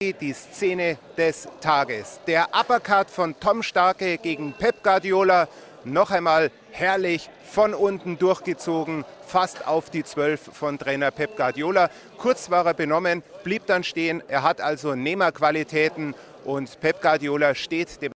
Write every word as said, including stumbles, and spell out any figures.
Die Szene des Tages. Der Uppercut von Tom Starke gegen Pep Guardiola. Noch einmal herrlich von unten durchgezogen, fast auf die zwölf von Trainer Pep Guardiola. Kurz war er benommen, blieb dann stehen. Er hat also Nehmerqualitäten und Pep Guardiola steht dem